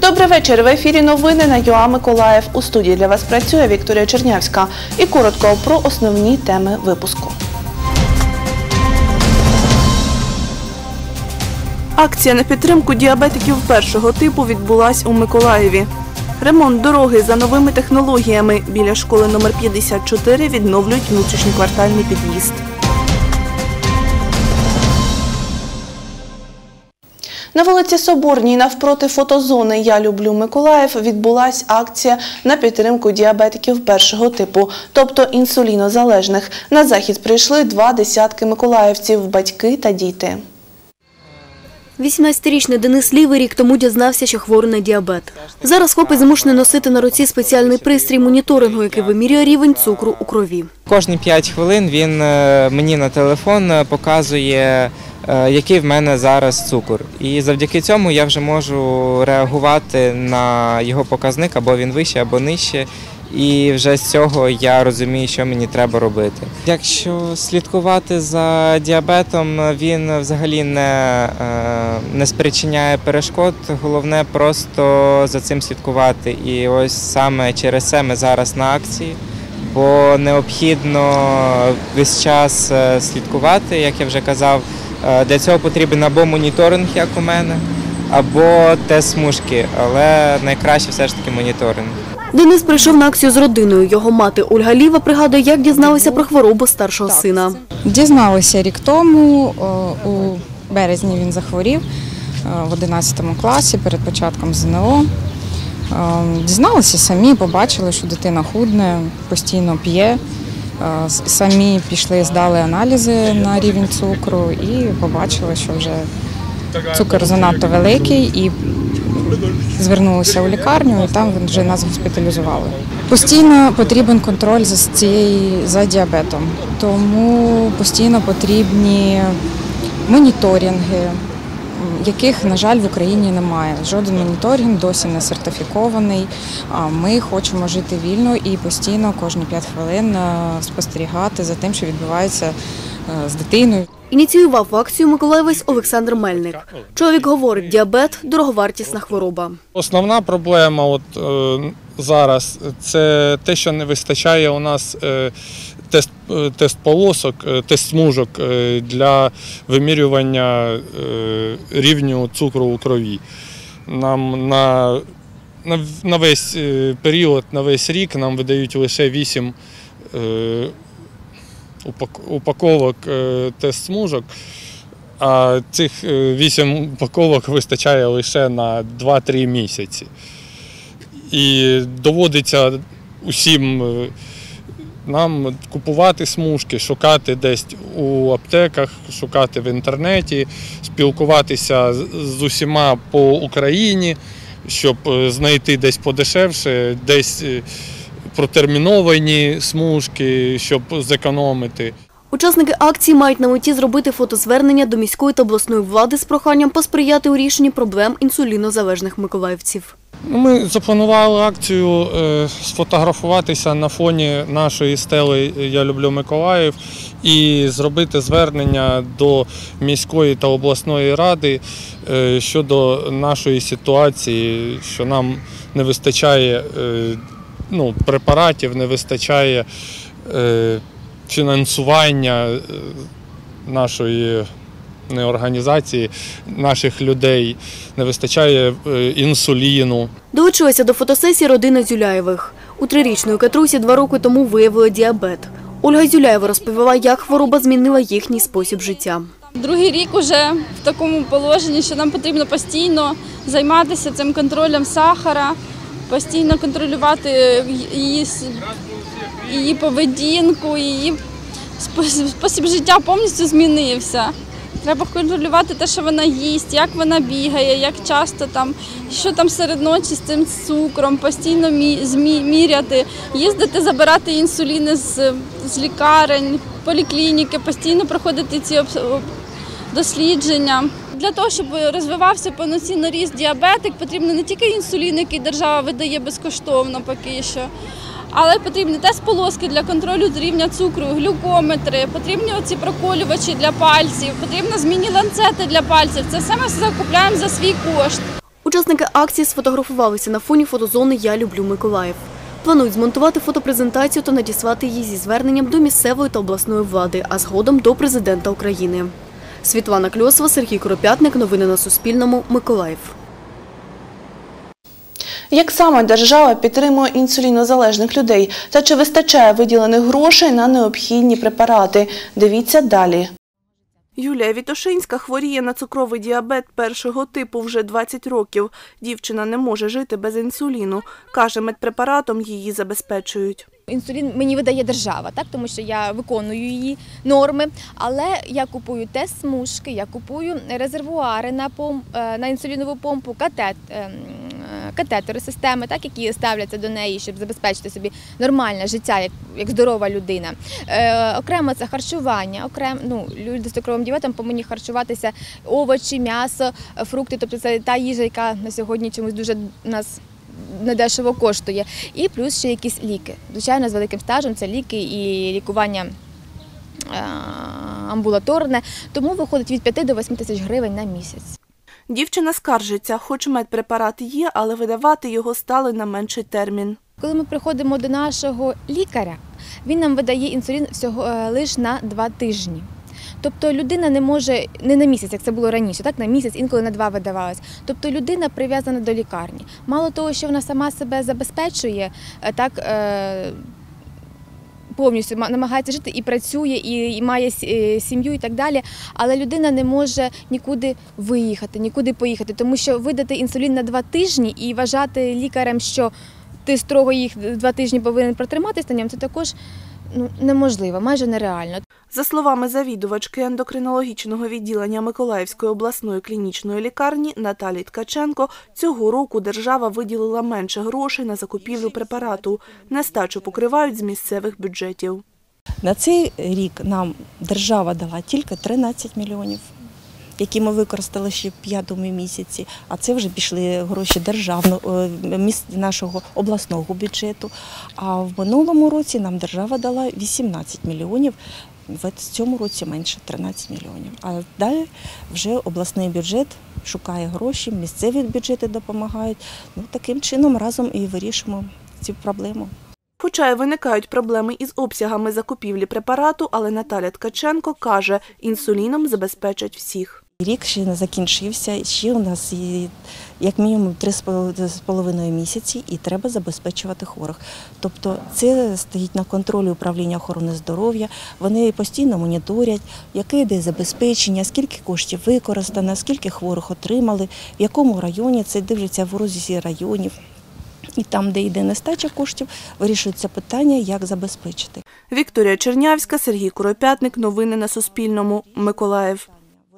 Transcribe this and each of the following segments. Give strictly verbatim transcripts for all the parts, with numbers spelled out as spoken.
Добрий вечір. В ефірі новини на ЮА Миколаїв. У студії для вас працює Вікторія Чернявська. І коротко про основні теми випуску. Акція на підтримку діабетиків першого типу відбулась у Миколаєві. Ремонт дороги за новими технологіями. Біля школи номер п'ятдесят чотири відновлюють внутрішньоквартальний під'їзд. На вулиці Соборній навпроти фотозони «Я люблю Миколаїв» відбулась акція на підтримку діабетиків першого типу, тобто інсулінозалежних. На захід прийшли два десятки миколаївців – батьки та діти. вісімнадцятирічний Денис Лівий рік тому дізнався, що хворий на діабет. Зараз хлопець змушений носити на руці спеціальний пристрій моніторингу, який вимірює рівень цукру у крові. Кожні п'ять хвилин він мені на телефон показує, який в мене зараз цукор. І завдяки цьому я вже можу реагувати на його показник, або він вище, або нижче. І вже з цього я розумію, що мені треба робити. Якщо слідкувати за діабетом, він взагалі не, не спричиняє перешкод, головне просто за цим слідкувати. І ось саме через це ми зараз на акції, бо необхідно весь час слідкувати, як я вже казав. Для цього потрібен або моніторинг, як у мене, або тест-смужки, але найкраще все ж таки моніторинг. Денис прийшов на акцію з родиною. Його мати Ольга Ліва пригадує, як дізналися про хворобу старшого сина. Дізналися рік тому, у березні він захворів в одинадцятому класі перед початком ЗНО. Дізналися самі, побачили, що дитина худне, постійно п'є. Самі пішли, здали аналізи на рівень цукру і побачили, що вже цукор занадто великий, і звернулися у лікарню, і там вже нас госпіталізували. Постійно потрібен контроль за, цією, за діабетом, тому постійно потрібні моніторинги, яких, на жаль, в Україні немає. Жоден моніторинг досі не сертифікований. Ми хочемо жити вільно і постійно кожні п'ять хвилин спостерігати за тим, що відбувається з дитиною. Ініціював акцію миколаївець Олександр Мельник. Чоловік говорить, діабет – дороговартісна хвороба. Основна проблема от, е, зараз – це те, що не вистачає у нас е, тест, е, тест-полосок, е, тест-смужок е, для вимірювання е, рівню цукру у крові. Нам на, на, на весь період, на весь рік нам видають лише вісім е, упаковок тест-смужок, а цих вісім упаковок вистачає лише на два-три місяці. І доводиться усім нам купувати смужки, шукати десь у аптеках, шукати в інтернеті, спілкуватися з усіма по Україні, щоб знайти десь подешевше, десь протерміновані смужки, щоб зекономити. Учасники акції мають на меті зробити фотозвернення до міської та обласної влади з проханням посприяти у рішенні проблем інсулінозалежних миколаївців. Ми запланували акцію сфотографуватися на фоні нашої стели «Я люблю Миколаїв» і зробити звернення до міської та обласної ради щодо нашої ситуації, що нам не вистачає ну, препаратів, не вистачає е, фінансування нашої не, організації, наших людей, не вистачає е, інсуліну. Долучилася до фотосесії родина Зюляєвих. У трирічної Катрусі два роки тому виявили діабет. Ольга Зюляєва розповіла, як хвороба змінила їхній спосіб життя. Другий рік вже в такому положенні, що нам потрібно постійно займатися цим контролем сахара, постійно контролювати її, її поведінку, її спосіб життя повністю змінився. Треба контролювати те, що вона їсть, як вона бігає, як часто там, що там серед ночі з цим цукром, постійно міряти, їздити, забирати інсуліни з, з лікарень, поліклініки, постійно проходити ці дослідження. Для того, щоб розвивався повноцінно ріст діабетик, потрібно не тільки інсулін, який держава видає безкоштовно поки що, але потрібні тест-полоски для контролю рівня цукру, глюкометри, потрібні оці проколювачі для пальців, потрібно змінні ланцети для пальців. Це все ми закупляємо за свій кошт. Учасники акції сфотографувалися на фоні фотозони «Я люблю Миколаїв». Планують змонтувати фотопрезентацію та надіслати її зі зверненням до місцевої та обласної влади, а згодом до президента України. Світлана Кльосова, Сергій Куропятник. Новини на Суспільному. Миколаїв. Як саме держава підтримує інсулінозалежних людей та чи вистачає виділених грошей на необхідні препарати? Дивіться далі. Юлія Вітошинська хворіє на цукровий діабет першого типу вже двадцять років. Дівчина не може жити без інсуліну. Каже, медпрепаратом її забезпечують. Інсулін мені видає держава, так, тому що я виконую її норми, але я купую тест-смужки, я купую резервуари на, помп, на інсулінову помпу, катет, катетери, системи, так, які ставляться до неї, щоб забезпечити собі нормальне життя, як, як здорова людина. Е, окремо це харчування, окремо, ну, люди з цукровим діабетом повинні харчуватися овочі, м'ясо, фрукти, тобто це та їжа, яка на сьогодні чомусь дуже у нас недешево коштує. І плюс ще якісь ліки. Звичайно, з великим стажем це ліки і лікування амбулаторне, тому виходить від п'яти до восьми тисяч гривень на місяць. Дівчина скаржиться, хоч медпрепарат є, але видавати його стали на менший термін. Коли ми приходимо до нашого лікаря, він нам видає інсулін всього лише на два тижні. Тобто людина не може, не на місяць, як це було раніше, так, на місяць, інколи на два видавалось. Тобто людина прив'язана до лікарні. Мало того, що вона сама себе забезпечує, так, е, повністю намагається жити і працює, і, і має сім'ю і так далі, але людина не може нікуди виїхати, нікуди поїхати, тому що видати інсулін на два тижні і вважати лікарем, що ти строго їх два тижні повинен протриматися на ньому, це також ну, неможливо, майже нереально. За словами завідувачки ендокринологічного відділення Миколаївської обласної клінічної лікарні Наталії Ткаченко, цього року держава виділила менше грошей на закупівлю препарату. Нестачу покривають з місцевих бюджетів. На цей рік нам держава дала тільки тринадцять мільйонів, які ми використали ще в п'ятому місяці, а це вже пішли гроші державного, нашого обласного бюджету. А в минулому році нам держава дала вісімнадцять мільйонів, в цьому році менше тринадцять мільйонів. А далі вже обласний бюджет шукає гроші, місцеві бюджети допомагають. Ну, таким чином разом і вирішимо цю проблему. Хоча й виникають проблеми із обсягами закупівлі препарату, але Наталя Ткаченко каже, інсуліном забезпечать всіх. Рік ще не закінчився, ще у нас є як мінімум три з половиною місяці і треба забезпечувати хворих. Тобто це стоїть на контролі управління охорони здоров'я, вони постійно моніторять, яке йде забезпечення, скільки коштів використано, скільки хворих отримали, в якому районі, це дивляться в розрізі районів. І там, де йде нестача коштів, вирішується питання, як забезпечити. Вікторія Чернявська, Сергій Куропятник. Новини на Суспільному. Миколаїв.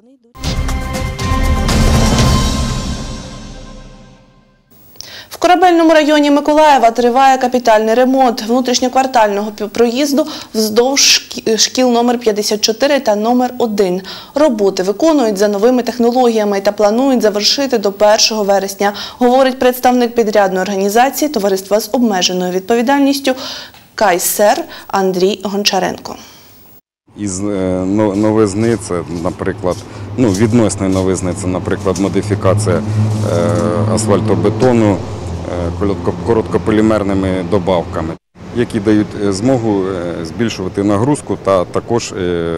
В Корабельному районі Миколаєва триває капітальний ремонт внутрішньоквартального проїзду вздовж шкіл номер п'ятдесят чотири та номер один. Роботи виконують за новими технологіями та планують завершити до першого вересня, говорить представник підрядної організації Товариства з обмеженою відповідальністю «Кайсер» Андрій Гончаренко. Із новизни це, наприклад, ну, відносної новизни це, наприклад, модифікація асфальтобетону короткополімерними добавками, які дають змогу збільшувати нагрузку та також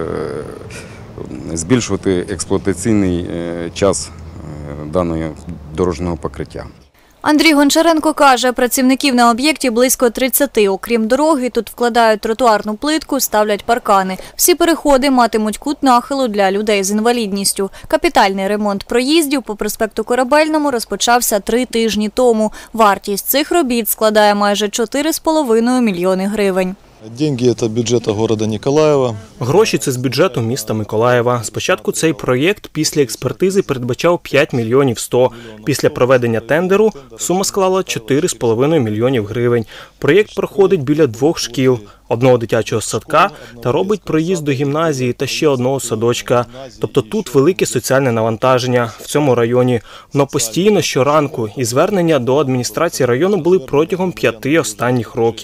збільшувати експлуатаційний час даного дорожнього покриття. Андрій Гончаренко каже, працівників на об'єкті близько тридцяти. Окрім дороги, тут вкладають тротуарну плитку, ставлять паркани. Всі переходи матимуть кут нахилу для людей з інвалідністю. Капітальний ремонт проїздів по проспекту Корабельному розпочався три тижні тому. Вартість цих робіт складає майже чотири з половиною мільйони гривень. Деньги – це бюджету міста Ніколаєва. Гроші – це з бюджету міста Миколаєва. Спочатку цей проєкт після експертизи передбачав п'ять мільйонів сто. Після проведення тендеру сума склала чотири з половиною мільйонів гривень. Проєкт проходить біля двох шкіл, одного дитячого садка та робить проїзд до гімназії та ще одного садочка. Тобто тут велике соціальне навантаження в цьому районі. Воно постійно щоранку і звернення до адміністрації району були протягом п'яти останніх років.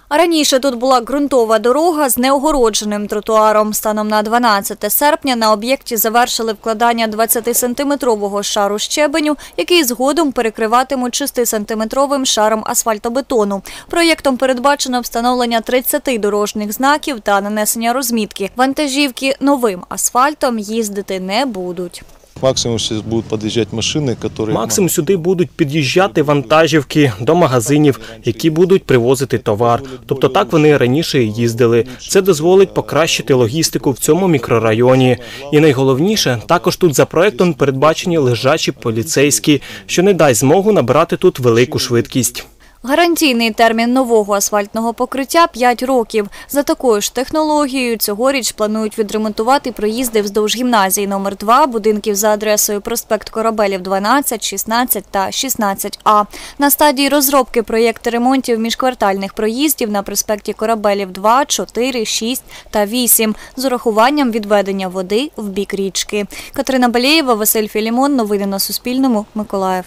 Раніше тут була ґрунтова дорога з неогородженим тротуаром. Станом на дванадцяте серпня на об'єкті завершили вкладання двадцятисантиметрового шару щебеню, який згодом перекриватимуть шестисантиметровим шаром асфальтобетону. Проєктом передбачено встановлення тридцяти дорожніх знаків та нанесення розмітки. Вантажівки новим асфальтом їздити не будуть. Максимум сейчас будут подъезжать машины, которые... Максимум сюди будуть під'їжджати вантажівки до магазинів, які будуть привозити товар. Тобто так вони раніше і їздили. Це дозволить покращити логістику в цьому мікрорайоні. І найголовніше, також тут за проектом передбачені лежачі поліцейські, що не дасть змогу набирати тут велику швидкість. Гарантійний термін нового асфальтного покриття – п'ять років. За такою ж технологією цьогоріч планують відремонтувати проїзди вздовж гімназії номер два, будинків за адресою проспект Корабелів дванадцять, шістнадцять та шістнадцять А. На стадії розробки проєкти ремонтів міжквартальних проїздів на проспекті Корабелів два, чотири, шість та вісім з урахуванням відведення води в бік річки. Катерина Балєєва, Василь Філімон. Новини на Суспільному. Миколаїв.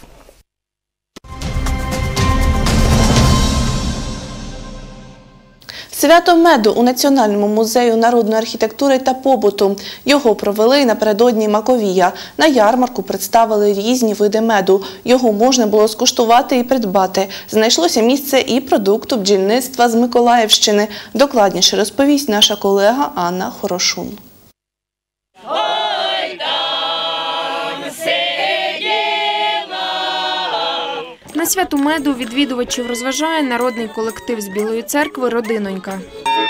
Свято меду у Національному музею народної архітектури та побуту. Його провели напередодні Маковія. На ярмарку представили різні види меду. Його можна було скуштувати і придбати. Знайшлося місце і продукту бджільництва з Миколаївщини. Докладніше розповість наша колега Анна Хорошун. На свято меду відвідувачів розважає народний колектив з Білої церкви «Родинонька».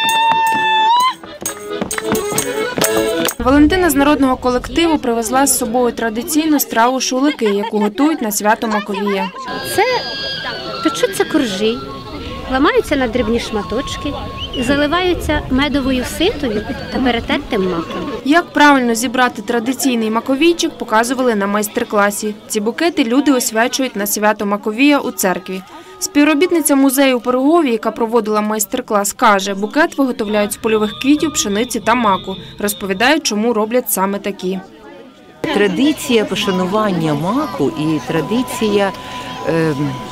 Валентина з народного колективу привезла з собою традиційну страву шулики, яку готують на свято Маковія. Це печуться коржі, ламаються на дрібні шматочки і заливаються медовою ситою та перетертим маком. Як правильно зібрати традиційний маковійчик, показували на майстер-класі. Ці букети люди освячують на свято Маковія у церкві. Співробітниця музею у Пирогові, яка проводила майстер-клас, каже, букет виготовляють з польових квітів, пшениці та маку. Розповідає, чому роблять саме такі. Традиція пошанування маку і традиція е,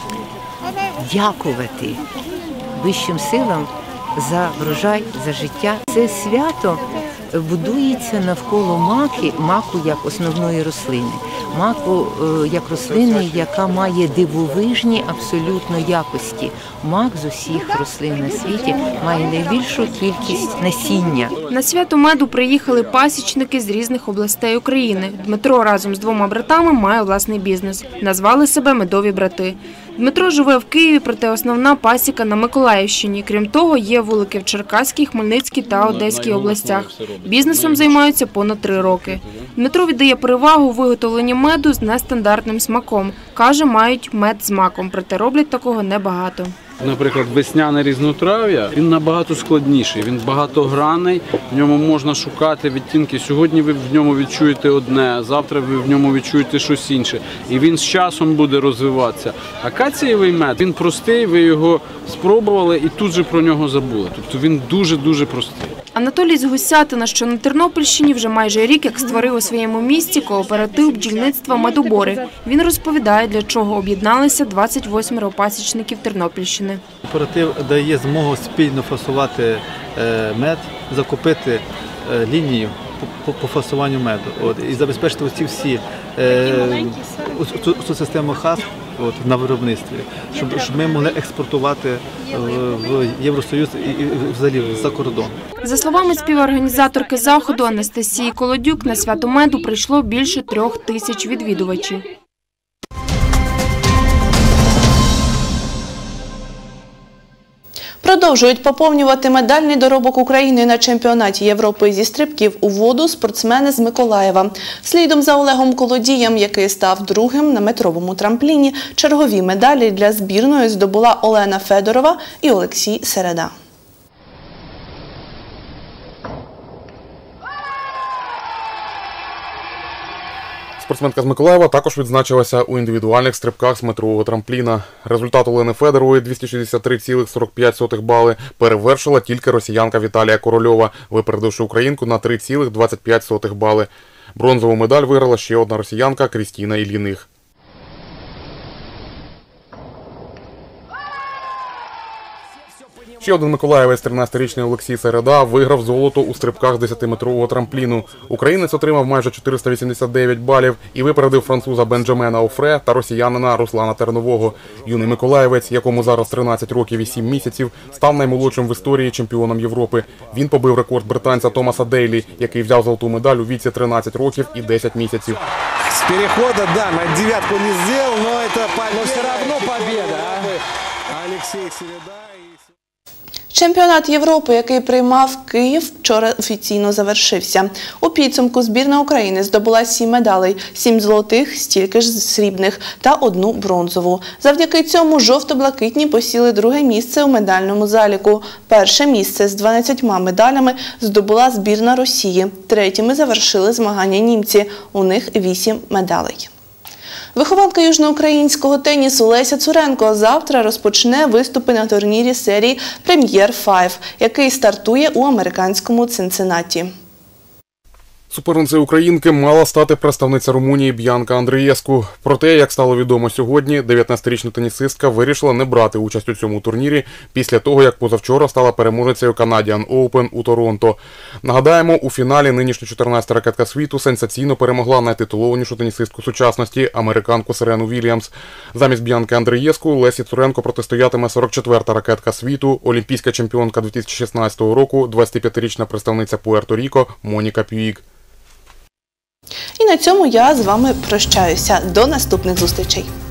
дякувати вищим силам за врожай, за життя. Це свято будується навколо маки, маку як основної рослини. Маку як рослини, яка має дивовижні абсолютно якості. Мак з усіх рослин на світі має найбільшу кількість насіння. На свято меду приїхали пасічники з різних областей України. Дмитро разом з двома братами має власний бізнес. Назвали себе «Медові брати». Дмитро живе в Києві, проте основна пасіка на Миколаївщині. Крім того, є вулики в Черкаській, Хмельницькій та Одеській областях. Бізнесом займаються понад три роки. Дмитро віддає перевагу виготовленню меду з нестандартним смаком. Каже, мають мед з маком, проте роблять такого небагато. Наприклад, весняне різнотрав'я, він набагато складніший, він багатогранний, в ньому можна шукати відтінки. Сьогодні ви в ньому відчуєте одне, завтра ви в ньому відчуєте щось інше. І він з часом буде розвиватися. Акацієвий мед, він простий, ви його спробували і тут же про нього забули. Тобто він дуже-дуже простий. Анатолій з Гусятина, що на Тернопільщині, вже майже рік як створив у своєму місті кооператив бджільництва «Медобори». Він розповідає, для чого об'єдналися двадцять восьмеро пасічників Тернопільщини. Кооператив дає змогу спільно фасувати мед, закупити лінію по фасуванню меду от, і забезпечити оці всі е, цю, цю систему хас от, на виробництві, щоб, щоб ми могли експортувати в Євросоюз і, і взагалі за кордон. За словами співорганізаторки заходу Анастасії Колодюк, на свято меду прийшло більше трьох тисяч відвідувачів. Продовжують поповнювати медальний доробок України на чемпіонаті Європи зі стрибків у воду спортсмени з Миколаєва. Слідом за Олегом Колодієм, який став другим на метровому трампліні, чергові медалі для збірної здобула Олена Федорова і Олексій Середа. Спортсменка з Миколаєва також відзначилася у індивідуальних стрибках з метрового трампліна. Результат Олени Федорової двісті шістдесят три цілих сорок п'ять сотих бали перевершила тільки росіянка Віталія Корольова, випередивши українку на три цілих двадцять п'ять сотих бали. Бронзову медаль виграла ще одна росіянка Крістіна Ілліних. Ще один миколаївець, тринадцятирічний Олексій Середа, виграв золото у стрибках з десятиметрового трампліну. Українець отримав майже чотириста вісімдесят дев'ять балів і випередив француза Бенджамена Офре та росіянина Руслана Тернового. Юний миколаївець, якому зараз тринадцять років і сім місяців, став наймолодшим в історії чемпіоном Європи. Він побив рекорд британця Томаса Дейлі, який взяв золоту медаль у віці тринадцять років і десять місяців. С перехода, да, на девятку не сделал, но это победа. Но все равно победа. Алексей Середа. Чемпіонат Європи, який приймав Київ, вчора офіційно завершився. У підсумку збірна України здобула сім медалей, сім золотих, стільки ж срібних та одну бронзову. Завдяки цьому жовто-блакитні посіли друге місце у медальному заліку. Перше місце з дванадцятьма медалями здобула збірна Росії. Третіми завершили змагання німці. У них вісім медалей. Вихованка южноукраїнського тенісу Леся Цуренко завтра розпочне виступи на турнірі серії «Прем'єр п'ять», який стартує у американському Цинциннаті. Суперницею українки мала стати представниця Румунії Б'янка Андрієску. Проте, як стало відомо сьогодні, дев'ятнадцятирічна тенісистка вирішила не брати участь у цьому турнірі після того, як позавчора стала переможницею Canadian Open у Торонто. Нагадаємо, у фіналі нинішня чотирнадцята ракетка світу сенсаційно перемогла найтитулованішу тенісистку сучасності – американку Серену Вільямс. Замість Б'янки Андрієску Лесі Цуренко протистоятиме сорок четверта ракетка світу, олімпійська чемпіонка дві тисячі шістнадцятого року, двадцятип'ятирічна представниця Пуерто-Ріко Моніка Пюїк. І на цьому я з вами прощаюся. До наступних зустрічей.